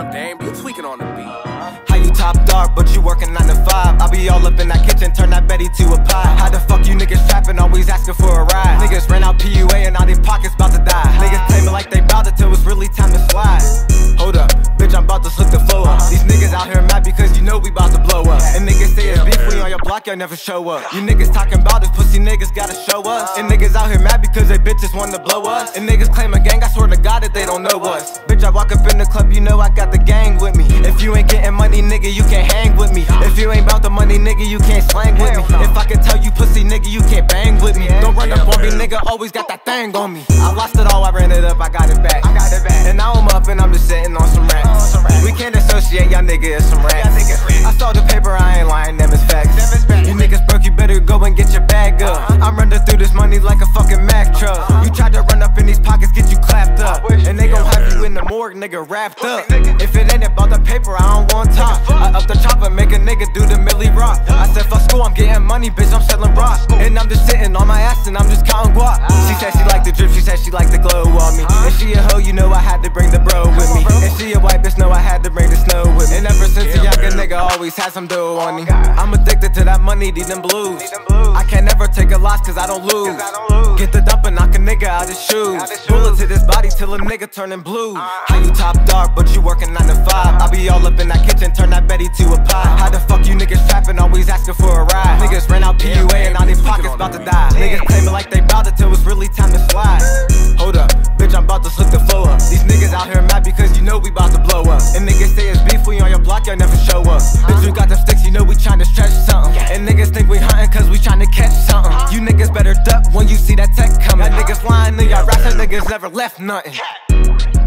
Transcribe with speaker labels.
Speaker 1: Damn, you tweaking on the beat.
Speaker 2: How you top dog, but you working 9 to 5? I be all up in that kitchen, turn that Betty to a pie. How the fuck you niggas trapping, always asking for a ride? Niggas ran out PUA and now they pockets about to die. Niggas claiming like they bout it till it's really time to slide. Hold up, bitch, I'm about to slick the flow up. These niggas out here mad because you know we about to blow up. And niggas say it's beef, we on your block, y'all never show up. You niggas talking about this pussy niggas gotta show us. And niggas out here mad because they bitches want to blow us. And niggas claim a gang, I swear to God that they don't know us. Bitch, I walk up in the club, you know I got the gang with me. If you ain't getting money, nigga, you can't hang with me. If you ain't bout the money, nigga, you can't slang with me. If I can tell you pussy, nigga, you can't bang with me. Don't run up on me, nigga, always got that thing on me. I lost it all, I ran it up, I got it back. And now I'm up and I'm just sitting on some racks. We can't associate, y'all niggas is some rats. I saw the paper, I ain't lying, them is facts. You niggas broke, you better go and get your bag up. I'm running through this money like a fucking Mack truck. You tried to run up in these pockets, get you clapped up. And they gon' have you in the morgue, nigga, wrapped up. If it ain't about the paper, I don't want talk. I up the chopper, make a nigga do the MellyWitDaWop. I said fuck school, I'm getting money, bitch, I'm selling rock. And I'm just sitting on my ass and I'm just counting guap. She said she liked the drip, she said she liked the glow on me. And she a hoe, you know I had to bring the bro with me. And she a white bitch, know I had to bring the snow with me. And ever since a younger nigga always had some dough on me. I'm addicted to that money, these them blues. I can't never take a loss cause I don't lose. Get the dump and knock a nigga out his shoes. Bullet to this body till a nigga turning blue. How you top dog but you working 9 to 5? I be all up in that kitchen, turn that Betty to a pie. How the fuck you niggas trapping, always asking for a ride? Niggas ran out PUA and now they pockets about to die. Niggas claiming like they bout it till it's really time to slide. Hold up, bitch, I'm about to slick the flow up. These niggas out here mad because you know we about to blow up. And niggas say it's beef, we on your block, y'all never show up. Bitch, you got them sticks, you know we tryna stretch something. And niggas think we hunting cause we tryna catch something. You niggas better duck when you see that tech coming. That niggas lying to y'all raps, that niggas never left nothing.